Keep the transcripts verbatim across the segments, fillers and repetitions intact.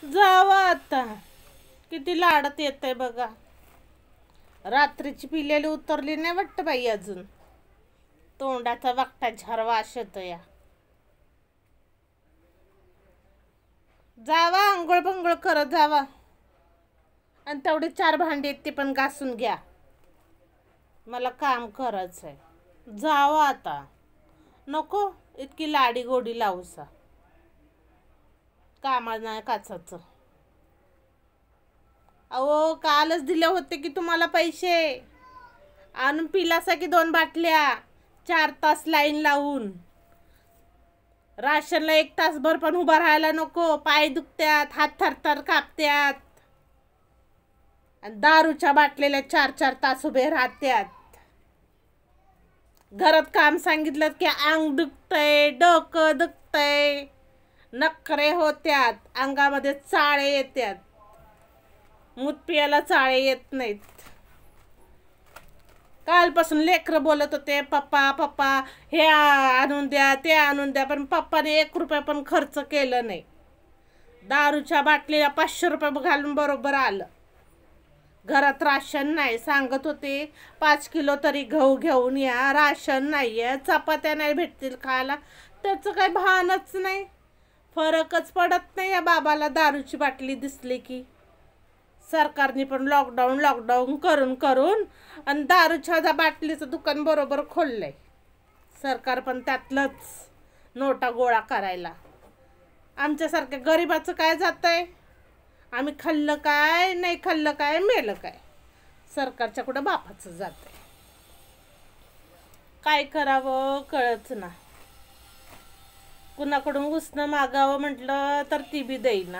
जावा आता. किती लाडत येतंय बघा. रात्रीची पिलेली उतरली नाही वाटतं बाई अजून. तोंडाचा वाकटा झरवाश येतो या. जावा आंघोळ बंगोळ करत जावा. आणि तेवढे चार भांडी आहेत ते पण घासून घ्या. मला काम करायचं आहे. जावा आता. नको इतकी लाडी गोडी लावूसा. कामा नाही काचाचं. अहो कालच दिले होते की तुम्हाला पैसे. आणून पिलासा की दोन बाटल्या. चार तास लाईन लावून. राशनला एक तासभर पण उभा राहायला नको. पाय दुखत्यात, हात थरथर कापत्यात. आणि दारूच्या बाटलेल्या चार चार तास उभे राहत्यात. घरात काम सांगितलं की अंग दुखतंय, डोकं दुखतंय, नखरे होत्यात, अंगामध्ये चाळे येत्यात. मूत पियाला चाळे येत नाहीत. कालपासून लेकरं बोलत होते पप्पा पप्पा हे आणून द्या ते आणून द्या, पण पप्पाने एक रुपया पण खर्च केलं नाही. दारूच्या बाटलीला पाचशे रुपये घालून बरोबर आलं. घरात राशन नाही. सांगत होते पाच किलो तरी गहू घेऊन या. राशन नाही आहे, चपात्या नाही भेटतील खायला. त्याचं काही भानच नाही. फरकच पडत नाही या बाबाला दारूची बाटली दिसली की. सरकारने पण लॉकडाऊन लॉकडाऊन करून करून आणि दारूच्या बाटलीचं दुकान बरोबर खोललंय. सरकार पण त्यातलंच नोटा गोळा करायला. आमच्यासारख्या गरिबाचं काय जातंय? आम्ही खाल्लं काय नाही खाल्लं काय मेलं काय. सरकारच्या कुठं बापाचं जातंय. काय करावं कळच ना. कुणाकडून उसनं मागावं म्हटलं तर ती बी देईना.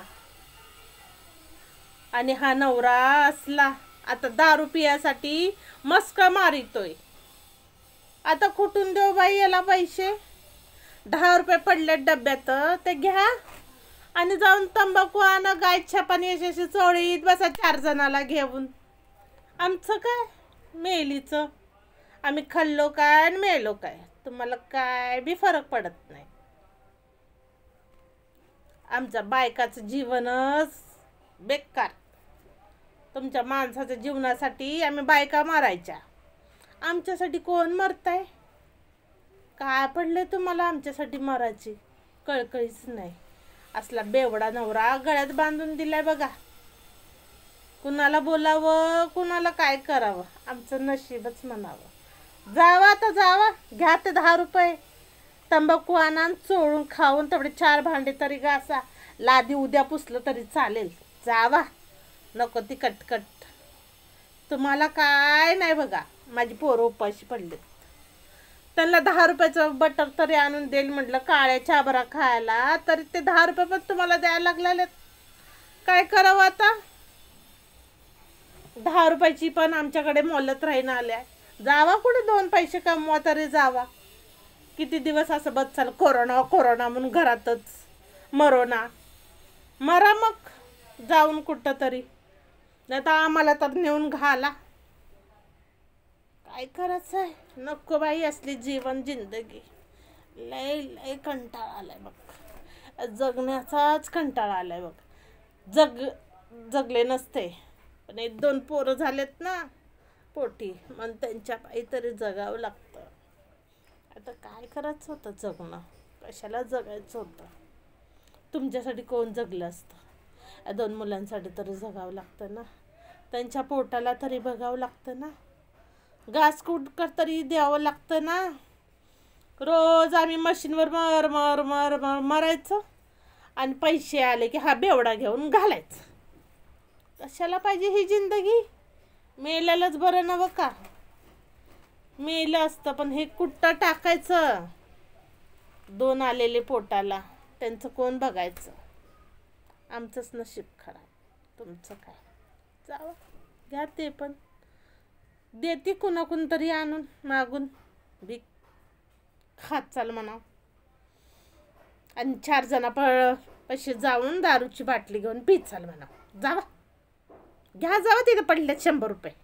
आणि हा नवरा असला आता दारू पियासाठी मस्का मारितोय. आता कुठून देऊ बाई याला पैसे? दहा रुपये पडले डब्यात ते घ्या आणि जाऊन तंबाखू आणा. गायच्या पाणी यशाशी चोळीत बसा चार जणाला घेऊन. आमचं काय मेलीचं. आम्ही खाल्लो काय आणि मेलो काय. तुम्हाला काय बी फरक पडत नाही. आमच्या बायकाचं जीवनच बेकार. तुमच्या माणसाच्या जीवनासाठी आम्ही बायका मारायच्या. आमच्यासाठी कोण मरताय? काय पडले तुम्हाला आमच्यासाठी मरायची? कळकळीच नाही. असला बेवडा नवरा गळ्यात बांधून दिलाय बघा. कुणाला बोलावं कुणाला काय करावं. आमचं नशीबच म्हणावं. जावा आता जावा. घ्या ते दहा रुपये. तंबाखू आणा चोळून खाऊन तेवढे चार भांडे तरी घासा. लादी उद्या पुसलं तरी चालेल. जावा. नको ती कटकट. तुम्हाला काय नाही बघा. माझी पोरं उपाशी पडलेत. त्यांना दहा रुपयाचं बटर तरी आणून देईल म्हटलं काळ्या चाबरा खायला, तरी ते दहा रुपये पण तुम्हाला द्यायला लागलेले. काय करावं आता? दहा रुपयाची पण आमच्याकडे मोलत राहीन आल्या. जावा कुठे दोन पैसे कमवा तरी जावा. किती दिवस असं बचाल कोरोना कोरोना म्हणून घरातच मरोना. मरा मग जाऊन कुठं तरी. नाही तर आम्हाला तर नेऊन घाला. काय करायचं आहे? नको बाई असली जीवन जिंदगी. लय लय कंटाळा आलाय बघ. जगण्याचाच कंटाळा आलाय बघ. जग जगले नसते पण एक दोन पोरं झालेत ना पोटी, मग त्यांच्या पायी तरी जगावं लागतं. आता काय करायचं होतं जगणं? कशाला जगायचं होतं? तुमच्यासाठी कोण जगलं असतं? या दोन मुलांसाठी तरी जगावं लागतं ना. त्यांच्या पोटाला तरी बघावं लागतं ना. घास कुटकर तरी द्यावं लागतं ना. रोज आम्ही मशीनवर मर मर मर मर मरायचं आणि पैसे आले की हा बेवडा घेऊन घालायचं. कशाला पाहिजे ही जिंदगी? मेल्यालाच बरं नवं का? मेलं असतं पण हे कुठं टाकायचं? दोन आलेले पोटाला त्यांचं कोण बघायचं? आमचंच नशीब खराब. तुमचं काय? जावा घ्या ते पण. देते कुणाकून तरी आणून मागून भीक खात चाल म्हणा. आणि चार जणा प पैसे जाऊन दारूची बाटली घेऊन पीत चाल म्हणा. जावा घ्या जावा. तिथे पडलेत शंभर रुपये.